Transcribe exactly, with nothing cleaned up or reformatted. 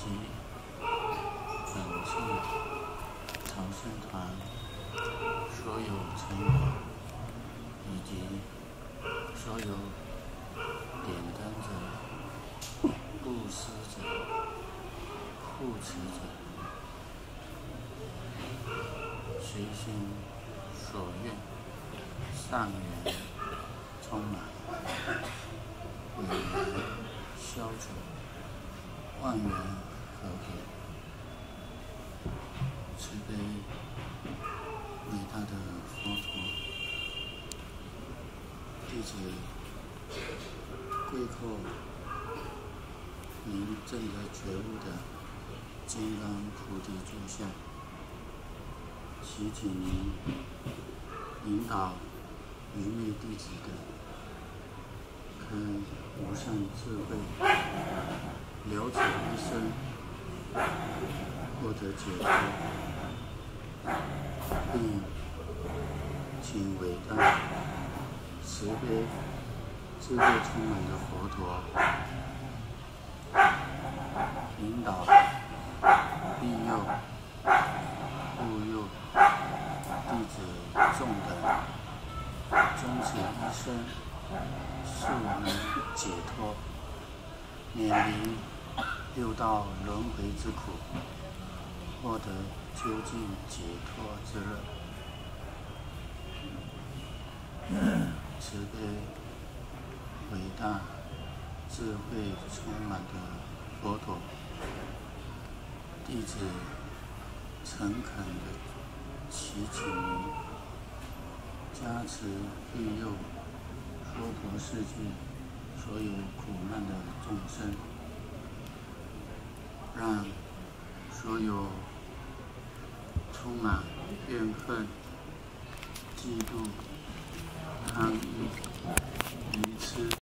及本次朝圣团所有成员以及所有点灯者、布施者、护持者，随心所愿，善缘充满，伟缘消除，万缘和合，慈悲伟大的佛陀，弟子跪叩您证得觉悟的金刚菩提座下，祈请您引导愚昧弟子的开无上智慧，了此一生，获得解脱，并请伟大慈悲智慧充满的佛陀引导庇佑护佑弟子众等终此一生速能解脱，免离六道轮回之苦，获得究竟解脱之乐。慈悲伟大智慧充满的佛陀，弟子诚恳地祈请您加持庇佑娑婆世界所有苦难的众生，让所有充满怨恨、嫉妒、贪欲、愚痴